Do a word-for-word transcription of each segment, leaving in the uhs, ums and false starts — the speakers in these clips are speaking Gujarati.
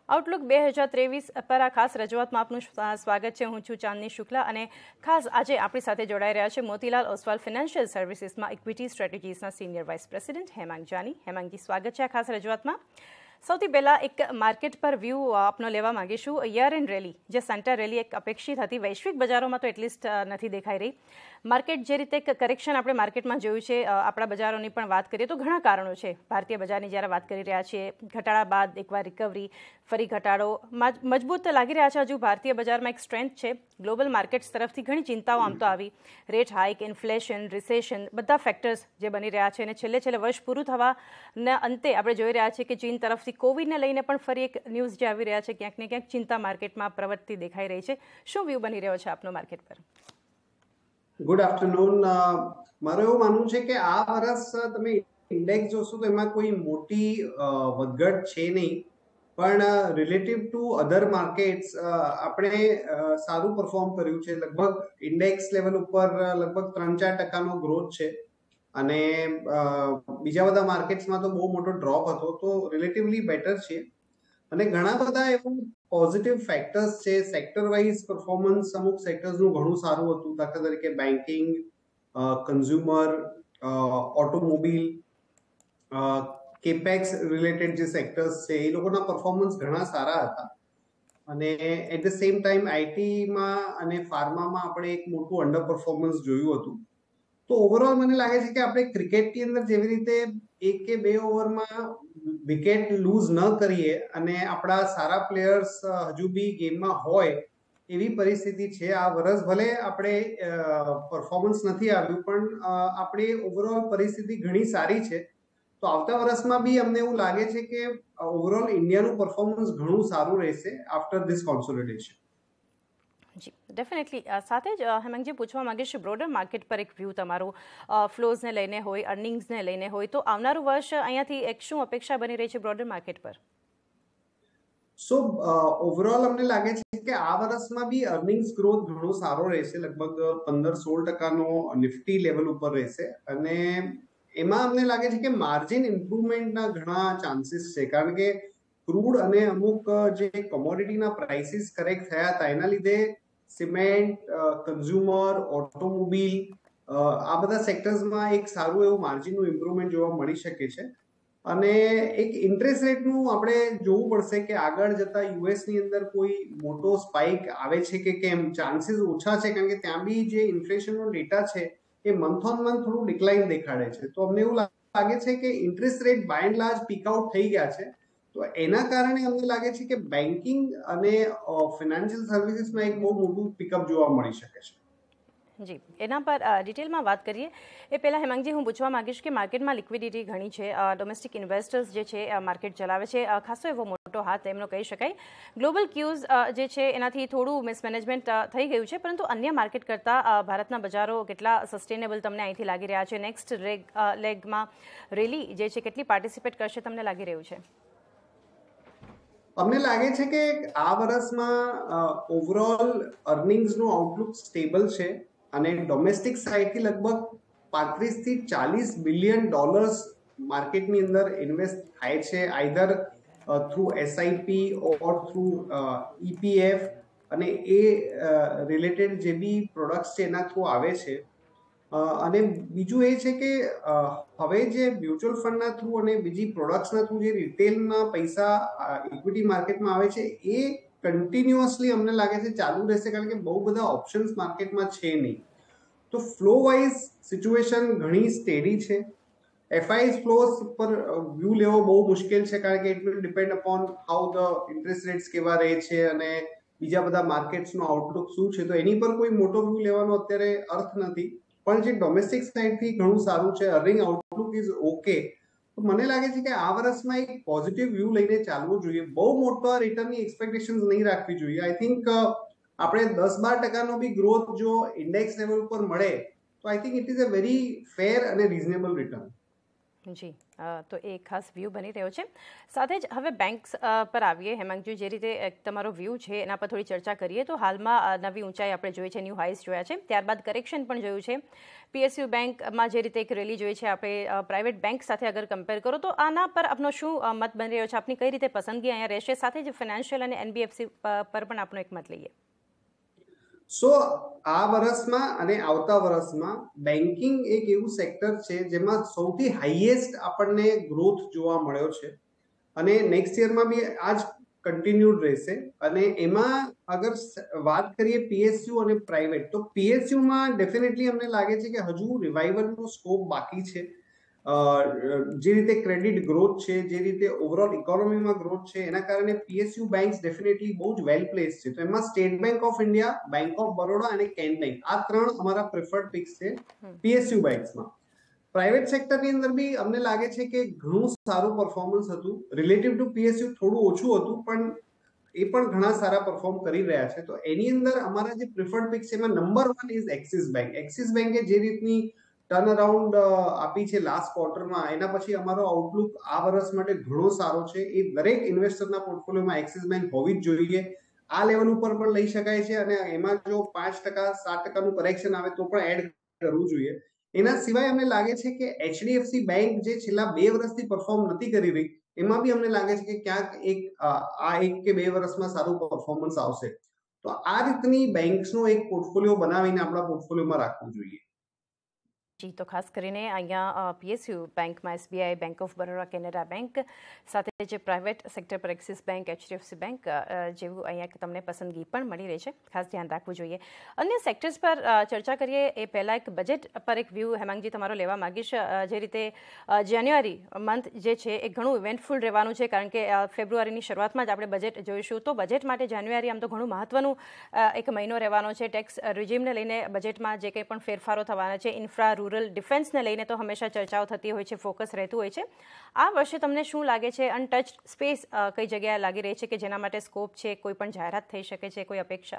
આઉટલુક બે હજાર ત્રેવીસ પર આ ખાસ રજૂઆતમાં આપનું સ્વાગત છે। હું છું ચાંદની શુક્લા અને ખાસ આજે આપણી સાથે જોડાઈ રહ્યા છે Motilal Oswal financial સર્વિસીસમાં equity સ્ટ્રેટેજીસના senior vice president Hemang Jani. હેમાંગજી, સ્વાગત છે આ ખાસ રજૂઆતમાં। સૌથી પહેલાં એક માર્કેટ પર વ્યૂ આપનો લેવા માગીશું। યર એન્ડ રેલી, જે સેન્ટર રેલી એક અપેક્ષિત હતી, વૈશ્વિક બજારોમાં તો એટલીસ્ટ નથી દેખાઈ રહી। માર્કેટ જે રીતે એક કરેક્શન આપણે માર્કેટમાં જોયું છે, આપણા બજારોની પણ વાત કરીએ તો ઘણા કારણો છે। ભારતીય બજારની જ્યારે વાત કરી રહ્યા છીએ, ઘટાડા બાદ એકવાર રિકવરી, ફરી ઘટાડો, મજબૂત લાગી રહ્યા છે। હજુ ભારતીય બજારમાં એક સ્ટ્રેન્થ છે। ગ્લોબલ માર્કેટ્સ તરફથી ઘણી ચિંતાઓ આમ તો આવી, રેટ હાઇક, ઇન્ફ્લેશન, રિસેશન, બધા ફેક્ટર્સ જે બની રહ્યા છે અને છેલ્લે છેલ્લે વર્ષ પૂરું થવાના અંતે આપણે જોઈ રહ્યા છીએ કે ચીન તરફથી કોવિડને લઈને પણ ફરી એક ન્યૂઝ જે આવી રહ્યા છે, ક્યાંક ને ક્યાંક ચિંતા માર્કેટમાં પ્રવર્તતી દેખાઈ રહી છે। શું વ્યૂ બની રહ્યો છે આપનો માર્કેટ પર? Good afternoon. મારું એવું માનવું છે કે આ વર્ષ તમે ઇન્ડેક્સ જોશો તો એમાં કોઈ મોટી વધઘટ છે નહીં, પણ રિલેટિવ ટુ અધર માર્કેટ્સ આપણે સારું પરફોર્મ કર્યું છે। લગભગ ઇન્ડેક્સ લેવલ ઉપર લગભગ ત્રણ ચાર ટકાનો ગ્રોથ છે અને બીજા બધા માર્કેટ્સમાં તો બહુ મોટો ડ્રોપ હતો, તો રિલેટિવલી બેટર છે અને ઘણા બધા એવું પોઝિટિવ ફેક્ટર્સ છે। સેક્ટર વાઇઝ પરફોર્મન્સ અમુક સેક્ટર્સનું ઘણું સારું હતું, દાખલા તરીકે banking, consumer, automobile, capex related જે સેક્ટર્સ છે એ લોકોના પરફોર્મન્સ ઘણા સારા હતા અને એટ ધ સેમ ટાઈમ આઈટીમાં અને ફાર્મામાં આપણે એક મોટું અંડર પરફોર્મન્સ જોયું હતું। તો ઓવરઓલ મને લાગે છે કે આપણે ક્રિકેટની અંદર જેવી રીતે એક કે બે ઓવરમાં વિકેટ લૂઝ ન કરીએ અને આપણા સારા પ્લેયર્સ હજુ બી ગેમમાં હોય એવી પરિસ્થિતિ છે। આ વર્ષ ભલે આપણે પરફોર્મન્સ નથી આવ્યું, પણ આપણી ઓવરઓલ પરિસ્થિતિ ઘણી સારી છે। તો આવતા વર્ષમાં બી અમને એવું લાગે છે કે ઓવરઓલ ઇન્ડિયાનું પરફોર્મન્સ ઘણું સારું રહેશે after this consolidation. G, definitely. સાથે જ હેમાંગજી પૂછવા માંગીશ, બ્રોડર માર્કેટ પર એક વ્યૂ તમારું ફ્લોઝને લઈને હોય, અર્નિંગ્સને લઈને હોય, તો આવનારું વર્ષ અહીંયાથી એક શું અપેક્ષા બની રહી છે બ્રોડર માર્કેટ પર? સો ઓવરઓલ અમને લાગે છે કે આ વર્ષમાં બી અર્નિંગ્સ ગ્રોથ ઘણો સારો રહેશે, લગભગ પંદર સોળ ટકાનો નિફ્ટી લેવલ ઉપર રહેશે અને એમાં અમને લાગે છે કે માર્જિન ઇમ્પ્રુવમેન્ટના ઘણા ચાન્સીસ છે, કારણ કે ક્રૂડ અને અમુક જે કોમોડિટીના પ્રાઇસીસ કરેક્ટ થયા હતા એના લીધે સિમેન્ટ, કન્ઝ્યુમર, ઓટોમોબાઈલ આ બધા સેક્ટર્સમાં એક સારું એવું માર્જિનનું ઇમ્પ્રુવમેન્ટ જોવા મળી શકે છે અને એક ઇન્ટરેસ્ટ રેટનું આપણે જોવું પડશે કે આગળ જતા યુએસની અંદર કોઈ મોટો સ્પાઇક આવે છે કે કેમ। ચાન્સીસ ઓછા છે, કારણ કે ત્યાં બી જે ઇન્ફ્લેશનનો ડેટા છે એ મંથ ઓન મંથ થોડું ડિક્લાઇન દેખાડે છે। તો અમને એવું લાગે છે કે interest rate by and large peak out થઈ ગયા છે, તો એના કારણે અમને લાગે છે કે બેન્કિંગ અને ફિનાન્શિયલ સર્વિસીસમાં એક બહુ મોટું પિકઅપ જોવા મળી શકે છે। જી, એના પર ડિટેલમાં વાત કરીએ એ પહેલાં હેમાંગજી હું પૂછવા માંગીશ કે માર્કેટમાં લિક્વિડિટી ઘણી છે, ડોમેસ્ટિક ઇન્વેસ્ટર્સ જે છે માર્કેટ ચલાવે છે, ખાસો એવો મોટો હાથ એમનો કહી શકાય। ગ્લોબલ ક્યુઝ જે છે એનાથી થોડું મિસમેનેજમેન્ટ થઈ ગયું છે, પરંતુ અન્ય માર્કેટ કરતાં ભારતના બજારો કેટલા સસ્ટેનેબલ તમને અહીંથી લાગી રહ્યા છે? નેક્સ્ટ લેગ લેગમાં રેલી જે છે કેટલી પાર્ટિસિપેટ કરશે તમને લાગી રહ્યું છે? અમને લાગે છે કે આ વર્ષમાં ઓવરઓલ અર્નિંગ્સનું આઉટલુક સ્ટેબલ છે અને ડોમેસ્ટિક સાઇડથી લગભગ પાંત્રીસ થી ચાલીસ બિલિયન ડોલર્સ માર્કેટની અંદર ઇન્વેસ્ટ થાય છે, either through SIP or through EPF અને એ રિલેટેડ જે બી પ્રોડક્ટ્સ છે એના થ્રુ આવે છે। અને બીજું એ છે કે હવે જે મ્યુચ્યુઅલ ફંડના થ્રુ અને બીજી પ્રોડક્ટ્સના થ્રુ જે રિટેલના પૈસા ઇક્વિટી માર્કેટમાં આવે છે એ કન્ટિન્યુઅસલી અમને લાગે છે ચાલુ રહેશે, કારણ કે બહુ બધા ઓપ્શન્સ માર્કેટમાં છે નહીં। તો ફ્લો વાઇઝ સિચ્યુએશન ઘણી સ્ટેડી છે। એફઆઈએસ ફ્લોસ પર વ્યૂ લેવો બહુ મુશ્કેલ છે, કારણ કે it will depend upon how the interest rates કેવા રહે છે અને બીજા બધા માર્કેટ્સનો આઉટલુક શું છે, તો એની પર કોઈ મોટો વ્યૂ લેવાનો અત્યારે અર્થ નથી। પણ જે ડોમેસ્ટિક સાઇડથી ઘણું સારું છે, અર્નિંગ આઉટલુક ઇઝ ઓકે, તો મને લાગે છે કે આ વર્ષમાં એક પોઝિટિવ વ્યૂ લઈને ચાલવું જોઈએ। બહુ મોટા રિટર્નની એક્સપેક્ટેશન્સ નહીં રાખવી જોઈએ। આઈ થિંક આપણે દસ બાર ટકાનો બી ગ્રોથ જો ઇન્ડેક્સ લેવલ પર મળે તો I think it is a very fair અને રિઝનેબલ રિટર્ન। જી તો એ ખાસ વ્યૂ બની રહ્યો છે. સાથે જ હવે બેંક્સ પર આવીએ. હેમાંગજી, જે રીતે તમારો વ્યૂ છે એના પર થોડી ચર્ચા કરીએ. તો હાલમાં નવી ઊંચાઈ આપણે જોઈ છે, ન્યૂ હાઈસ જોયા છે, ત્યારબાદ કરેક્શન પણ જોયું છે. પીએસયુ બેંકમાં જે રીતે એક રેલી જોઈ છે આપણે પ્રાઇવેટ બેંક સાથે અગર કમ્પેર કરો તો આના પર આપનો શું મત બની રહ્યો છે? આપની કઈ રીતે પસંદગી અહીંયા રહેશે? સાથે જ ફાઇનાન્શિયલ અને એનબીએફસી પર પણ આપનો એક મત લઈએ. સો આ વર્ષમાં અને આવતા વર્ષમાં બેન્કિંગ એક એવું સેક્ટર છે જેમાં સૌથી હાઈએસ્ટ આપણને ગ્રોથ જોવા મળ્યો છે અને નેક્સ્ટ યરમાં બી આ જ કન્ટિન્યુડ રહેશે. અને એમાં અગર વાત કરીએ પીએસયુ અને પ્રાઇવેટ, તો પીએસયુમાં ડેફિનેટલી અમને લાગે છે કે હજુ રિવાઇવલનો સ્કોપ બાકી છે. જે રીતે ક્રેડિટ ગ્રોથ છે, જે રીતે ઓવરઓલ ઇકોનોમીમાં ગ્રોથ છે, એના કારણે પીએસયુ બેંક્સ ડેફિનેટલી બહુ જ વેલ પ્લેસ છે. તો એમાં State Bank of India, Bank of Baroda અને કેન બેંક, આ ત્રણ અમારા પ્રિફર્ડ પિક્સ છે પીએસયુ બેંક્સમાં. પ્રાઇવેટ સેક્ટરની અંદર બી અમને લાગે છે કે ઘણું સારું પરફોર્મન્સ હતું. રિલેટિવ ટુ પીએસયુ થોડું ઓછું હતું, પણ એ પણ ઘણા સારા પરફોર્મ કરી રહ્યા છે. તો એની અંદર અમારા જે પ્રિફર્ડ પિક્સ છે એમાં number one is Axis Bank. Axis બેંકે જે રીતની ટર્ન અરાઉન્ડ આપી છે લાસ્ટ ક્વાર્ટરમાં, એના પછી અમારો આઉટલુક આ વર્ષ માટે ઘણો સારો છે. એ દરેક ઇન્વેસ્ટરના પોર્ટફોલિયોમાં એક્સિસ બેંક હોવી જ જોઈએ. આ લેવલ ઉપર પણ લઈ શકાય છે અને એમાં જો પાંચ ટકા સાત ટકાનું કરેક્શન આવે તો પણ એડ કરવું જોઈએ. એના સિવાય અમને લાગે છે કે એચડીએફસી બેંક જે છેલ્લા બે વર્ષથી પરફોર્મ નથી કરી રહી, એમાં બી અમને લાગે છે કે ક્યાંક એક આ એક કે બે વર્ષમાં સારું પરફોર્મન્સ આવશે. તો આ રીતની બેંક્સનો એક પોર્ટફોલિયો બનાવીને આપણા પોર્ટફોલિયોમાં રાખવું જોઈએ. જી, તો ખાસ કરીને અહીંયા પીએસયુ બેંકમાં SBI, Bank of Baroda, Canara Bank, સાથે જે પ્રાઇવેટ સેક્ટર પર એક્સિસ બેંક, એચડીએફસી બેંક જેવું અહીંયા તમને પસંદગી પણ મળી રહી છે. ખાસ ધ્યાન રાખવું જોઈએ. અન્ય સેક્ટર્સ પર ચર્ચા કરીએ એ પહેલાં એક બજેટ પર એક વ્યૂ હેમાંગજી તમારો લેવા માગીશ. જે રીતે જાન્યુઆરી મંથ જે છે એ ઘણું ઇવેન્ટફુલ રહેવાનું છે, કારણ કે ફેબ્રુઆરીની શરૂઆતમાં જ આપણે બજેટ જોઈશું. તો બજેટ માટે જાન્યુઆરી આમ તો ઘણું મહત્વનું એક મહિનો રહેવાનો છે. ટેક્સ રિજીમને લઈને બજેટમાં જે કંઈ પણ ફેરફારો થવાના છે, ઇન્ફ્રા, રૂરલ, ડિફેન્સને લઈને તો હંમેશા ચર્ચાઓ થતી હોય છે, ફોકસ રહેતું હોય છે. આ વર્ષે તમને શું લાગે છે? અનટચ્ડ સ્પેસ કઈ જગ્યાએ લાગી રહી છે કે જેના માટે સ્કોપ છે? કોઈ પણ જાહેરાત થઈ શકે છે? કોઈ અપેક્ષા?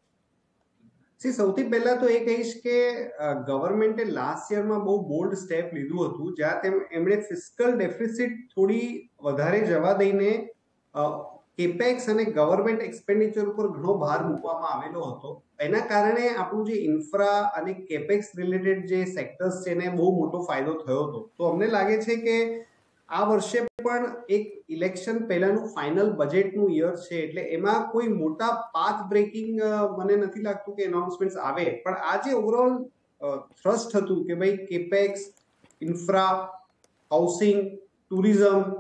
સી સૌથી પહેલા તો એ કહીશ કે ગવર્મેન્ટે લાસ્ટ યરમાં બહુ બોલ્ડ સ્ટેપ લીધું હતું, જ્યાં તેમ એમણે ફિસ્કલ ડેફિસિટ થોડી વધારે જવા દઈને કેપેક્સ અને ગવર્મેન્ટ એક્સપેન્ડિચર ઉપર ઘણો ભાર મૂકવામાં આવેલો હતો. એના કારણે આપણું જે ઇન્ફ્રા અને કેપેક્સ રિલેટેડ જે સેક્ટર્સ છે એને બહુ મોટો ફાયદો થયો હતો. તો અમને લાગે છે કે આ વર્ષે પણ એક ઇલેક્શન પહેલાનું ફાઇનલ બજેટનું યર છે, એટલે એમાં કોઈ મોટા પાથ બ્રેકિંગ મને નથી લાગતું કે એનાઉન્સમેન્ટ આવે. પણ આ જે ઓવરઓલ થ્રસ્ટ હતું કે ભાઈ કેપેક્સ, ઇન્ફ્રા, હાઉસિંગ, ટુરિઝમ,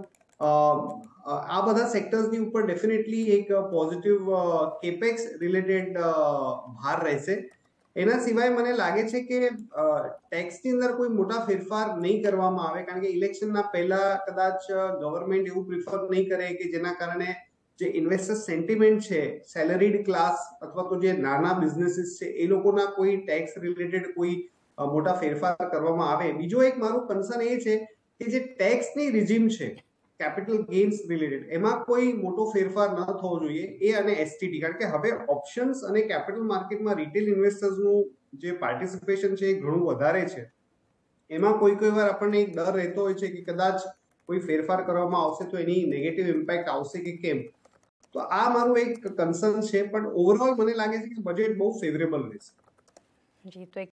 આ બધા સેક્ટર્સની ઉપર ડેફિનેટલી એક પોઝિટિવ કેપેક્સ રિલેટેડ ભાર રહેશે. એના સિવાય મને લાગે છે કે ટેક્સની અંદર કોઈ મોટા ફેરફાર નહીં કરવામાં આવે, કારણ કે ઇલેક્શનના પહેલા કદાચ ગવર્મેન્ટ એવું પ્રિફર નહીં કરે કે જેના કારણે જે ઇન્વેસ્ટર સેન્ટિમેન્ટ છે, સેલરીડ ક્લાસ અથવા તો જે નાના બિઝનેસીસ છે એ લોકોના કોઈ ટેક્સ રિલેટેડ કોઈ મોટા ફેરફાર કરવામાં આવે. બીજો એક મારું કન્સર્ન એ છે કે જે ટેક્સની રિજીમ છે કેપિટલ ગેઇન્સ રિલેટેડ, એમાં કોઈ મોટો ફેરફાર ન થવો જોઈએ. એ અને એસટીટી, કારણ કે હવે ઓપ્શન્સ અને કેપિટલ માર્કેટમાં રિટેલ ઇન્વેસ્ટર્સનું જે પાર્ટિસિપેશન છે એ ઘણું વધારે છે. એમાં કોઈ કોઈ વાર આપણને એક ડર રહેતો હોય છે કે કદાચ કોઈ ફેરફાર કરવામાં આવશે તો એની નેગેટિવ ઇમ્પેક્ટ આવશે કે કેમ. તો આ મારું એક કન્સર્ન છે, પણ ઓવરઓલ મને લાગે છે કે બજેટ બહુ ફેવરેબલ રહેશે. જી, તો એક